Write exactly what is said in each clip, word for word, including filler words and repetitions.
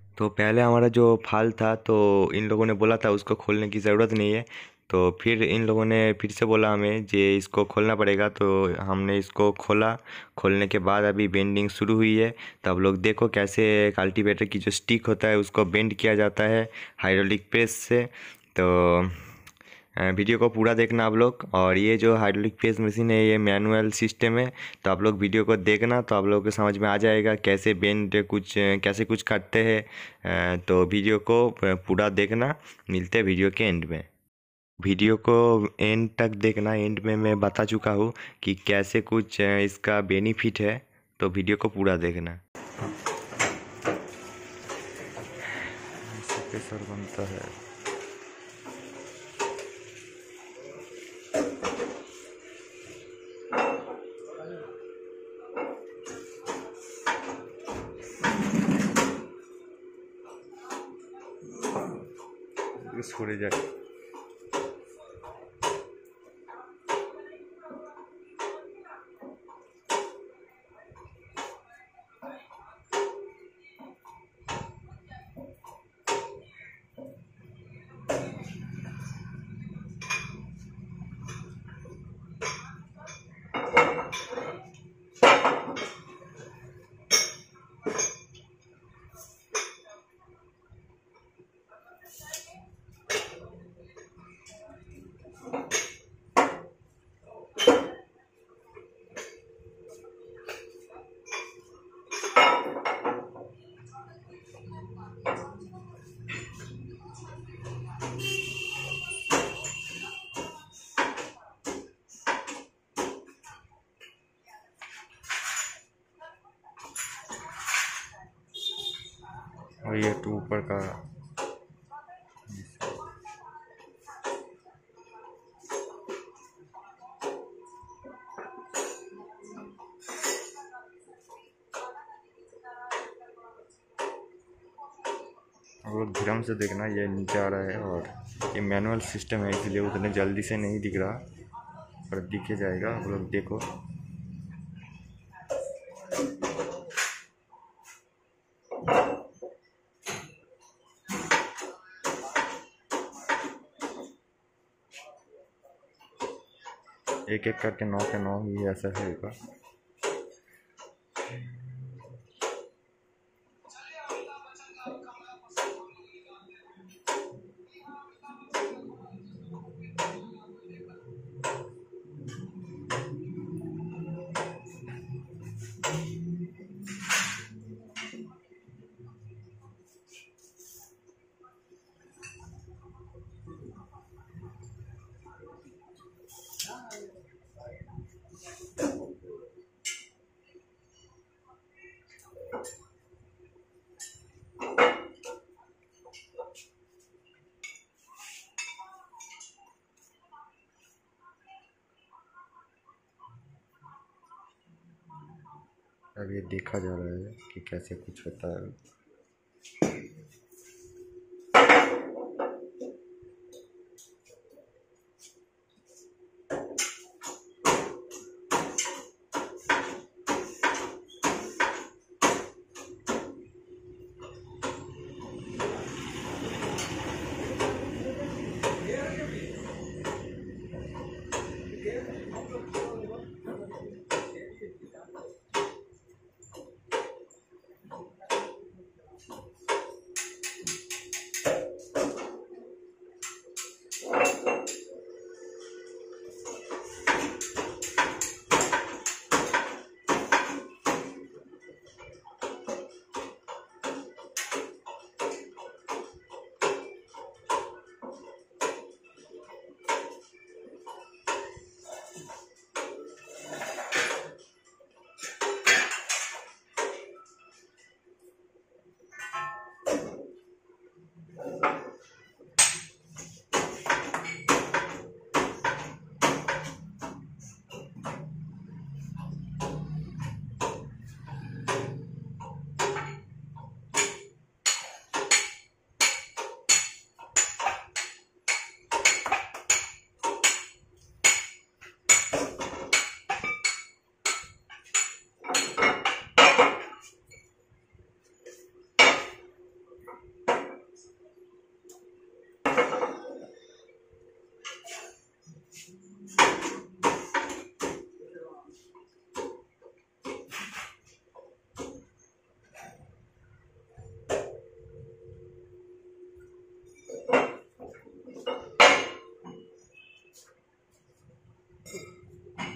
तो पहले हमारा जो फाइल था तो इन लोगों ने बोला था उसको खोलने की ज़रूरत नहीं है। तो फिर इन लोगों ने फिर से बोला हमें जे इसको खोलना पड़ेगा, तो हमने इसको खोला। खोलने के बाद अभी बेंडिंग शुरू हुई है। तो आप लोग देखो कैसे कल्टीवेटर की जो स्टिक होता है उसको बेंड किया जाता है हाइड्रोलिक प्रेस से। तो अ, वीडियो को पूरा देखना आप लोग। और ये जो हाइड्रोलिक प्रेस मशीन है ये मैनुअल सिस्टम है। तो आप लोग वीडियो को देखना तो आप लोगों को समझ में आ जाएगा कैसे बेंड कुछ कैसे कुछ करते हैं। अ, तो वीडियो को पूरा देखना। मिलते हैं वीडियो के एंड में। वीडियो को एंड तक देखना। एंड में मैं बता चुका हूँ कि कैसे कुछ अ, इसका बेनिफिट है। तो वीडियो को पूरा देखना। इससे प्रेशर बनता है। সরে যায়। और ये तो ऊपर का आप लोग ध्यान से देखना। ये नीचे आ रहा है और ये मैनुअल सिस्टम है इसलिए उतने जल्दी से नहीं दिख रहा, पर दिखे जाएगा। आप लोग देखो। एक एक करके नौ के नौ ही ऐसा होगा। अब ये देखा जा रहा है कि कैसे कुछ होता है।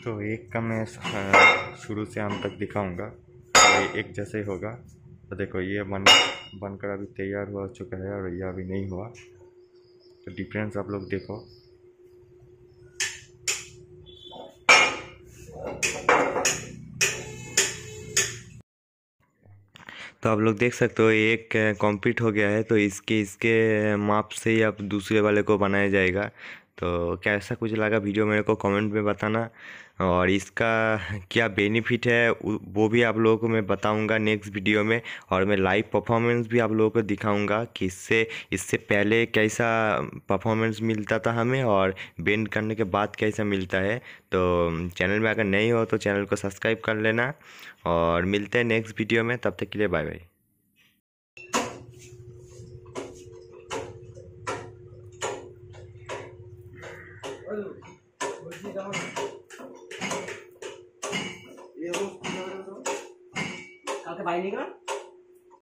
तो एक का मैं अ, शुरू से अंत तक दिखाऊंगा, ये एक जैसे ही होगा। तो देखो ये बन बनकर अभी तैयार हो चुका है और ये अभी नहीं हुआ, तो डिफरेंस आप लोग देखो। तो आप लोग देख सकते हो एक कंप्लीट हो गया है, तो इसके इसके माप से ही अब दूसरे वाले को बनाया जाएगा। तो कैसा कुछ लगा वीडियो मेरे को कमेंट में बताना, और इसका क्या बेनिफिट है वो भी आप लोगों को मैं बताऊंगा नेक्स्ट वीडियो में। और मैं लाइव परफॉर्मेंस भी आप लोगों को दिखाऊंगा कि इससे इससे पहले कैसा परफॉर्मेंस मिलता था हमें और बेंड करने के बाद कैसा मिलता है। तो चैनल में अगर नहीं हो तो चैनल को सब्सक्राइब कर लेना, और मिलते हैं नेक्स्ट वीडियो में। तब तक के लिए बाय बाय। কালকে বাইরে গেলাম।